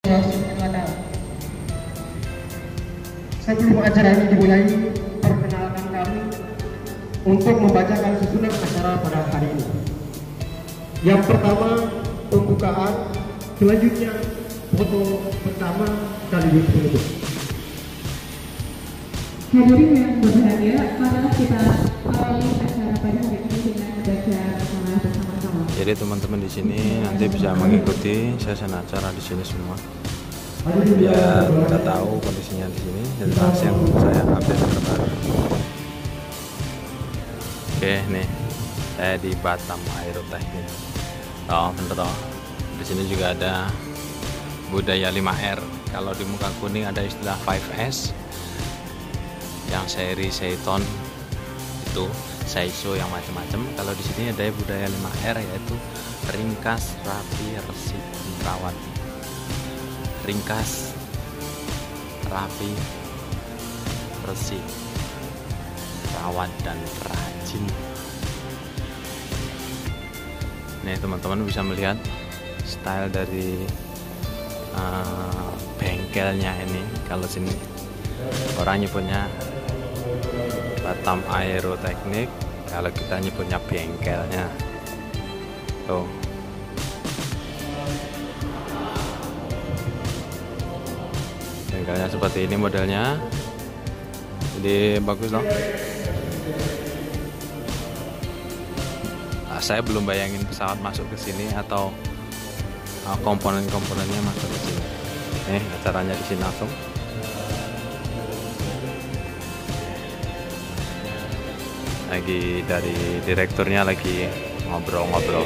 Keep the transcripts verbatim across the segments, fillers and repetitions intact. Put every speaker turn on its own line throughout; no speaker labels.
Sebelum acara ini dimulai, perkenalkan kami untuk membacakan susunan acara pada hari ini. Yang pertama, pembukaan, selanjutnya foto pertama sekaligus penutup.
Hadirin yang berbahagia, marilah kita awali acara pada hari ini dengan membaca salah bersama-sama.
Jadi teman-teman di sini nanti bisa mengikuti sesi acara di sini semua. Biar kita tahu kondisinya di sini dan langsung yang saya update terbaru. Oke, nih saya di Batam Aerotechnic. Oh, bener toh. Di sini juga ada budaya lima R. Kalau di muka kuning ada istilah five S. Yang seri Seiton itu Seiso yang macam-macam. Kalau di sini ada budaya lima R, yaitu ringkas, rapi, resik, rawat. Ringkas, rapi, resik, rawat, dan rajin. Nih teman-teman bisa melihat style dari uh, bengkelnya ini. Kalau sini orang nyebutnya Batam Aerotechnic, kalau kita nyebutnya bengkelnya. Tuh. Bengkelnya seperti ini modelnya. Jadi bagus loh. Nah, saya belum bayangin pesawat masuk ke sini atau uh, komponen-komponennya masuk ke sini. Nih acaranya di sini langsung. Lagi dari direkturnya lagi ngobrol-ngobrol.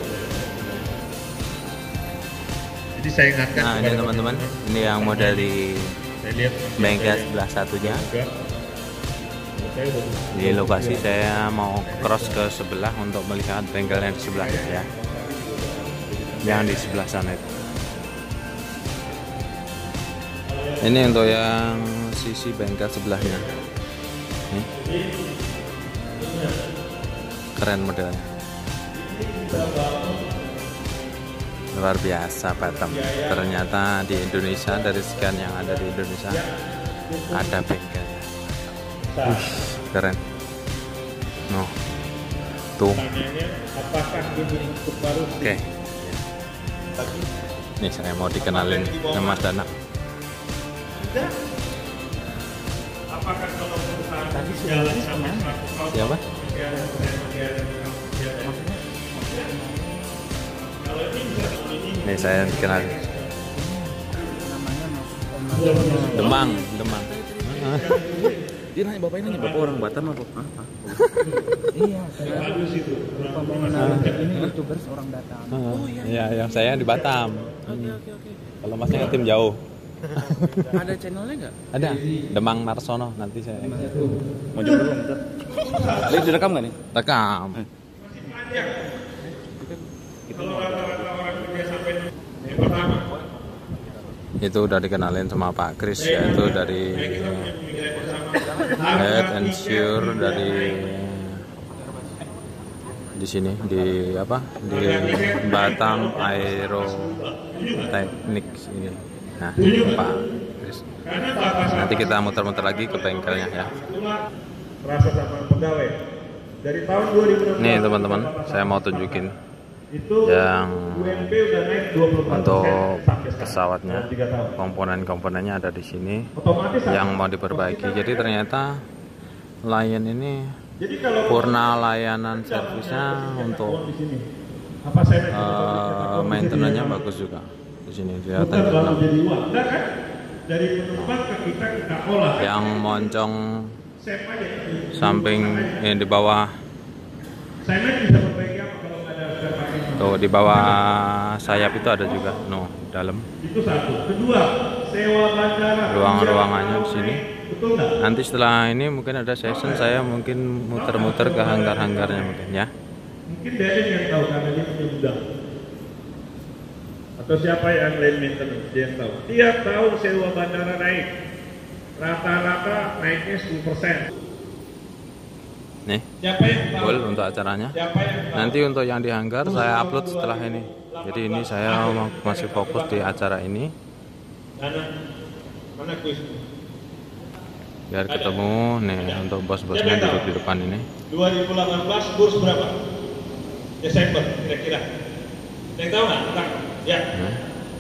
Jadi saya ingatkan.
Nah ini teman-teman, ini yang model di bengkel sebelah satunya. Di lokasi saya mau cross ke sebelah untuk melihat bengkel yang di sebelahnya ya. Yang di sebelah sana itu. Ini untuk yang sisi bengkel sebelahnya. Nih. Keren modelnya. Luar biasa Batam. Ternyata di Indonesia, dari sekian yang ada di Indonesia, ada bengkelnya. Uh, keren. No. Tuh. Oke. Okay. Nih saya mau dikenalin sama Mas Dana. Siapa? Nih saya kenal. Demang, Demang.
Dia nanya bapak ini nanya bapak orang Batam apa? Iya, saya ini YouTubers orang Batam.
Oh iya, yang saya di Batam.
Oke oke oke.
Kalau masnya tim jauh.
Ada channelnya nggak?
Ada. Demang Marsono, nanti saya.
Mau coba dulu bentar. Ini direkam nggak nih?
Rekam. Itu udah dikenalin sama Pak Kris, yaitu dari Head and Sure dari di sini di apa di Batam Aerotechnic ini. Nah, Pak Kris. Nanti kita muter-muter lagi ke bengkelnya ya.
Rasa sama pegawai. Dari tahun dua ribu enam belas.
Nih teman-teman, saya mau tunjukin
itu
yang
U M P udah naik dua puluh empat persen
untuk
sampai
pesawatnya.
sekarang.
Komponen-komponennya ada di sini
Otomatis
yang mau diperbaiki. Jadi ternyata Lion ini
Jadi kalau
purna layanan servisnya untuk
di sini. Apa saya
uh, maintenance-nya bagus juga. Di sini
bukan
kelihatan juga.
lalu jadi uang. Enggak kan? Dari penumpang ke kita kita olah.
Yang moncong
Save aja itu.
samping eh, di bawah
Saya bisa perbaiki apa kalau nggak ada spare part ini?
tuh di bawah sayap itu ada juga no dalam
Itu satu. Kedua, sewa bandara.
ruang-ruangannya di sini.
Betul nggak?
Nanti setelah ini mungkin ada session, saya mungkin muter-muter ke hanggar-hanggarnya mungkin ya.
Mungkin Deden yang tahu karena dia punya gudang. Atau siapa yang lain maintenance dia yang tahu. Tiap tahun sewa bandara naik. Rata-rata naiknya sepuluh persen.
Nih,
Siapa yang tahu?
full untuk acaranya.
Siapa yang tahu?
Nanti untuk yang di hanggar saya upload setelah ini. Jadi ini saya mau masih fokus di acara ini.
Dana, mana kuis?
Biar ketemu nih untuk bos-bosnya duduk di depan ini.
dua ribu delapan belas kurs berapa? Desember kira-kira. Ada yang tahu nggak? Tentang? Ya.
Nah.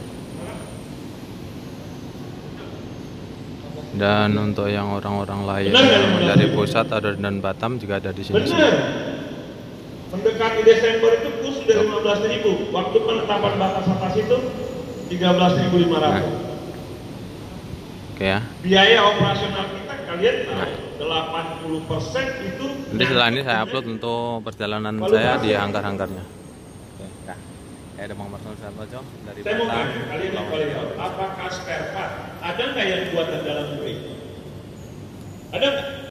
Dan untuk yang orang-orang lain
Benar,
yang
benar,
dari
benar.
pusat ada dan Batam juga ada di sini.
Benar. Mendekati Desember itu kurs sudah lima belas ribu. Waktu penetapan batas atas itu tiga belas ribu lima ratus.
Nah. Oke ya.
Biaya operasional kita kalian tahu delapan puluh persen itu.
Nanti setelah ini saya upload untuk perjalanan saya di hangkar-hangkarnya. Oke. Nah, saya ada Muhammad Sartojo dari
Saya mau
Batam.
tanya kalian yang paling tahu, apakah spare part ada nggak yang buatan dalam negeri? Ada nggak?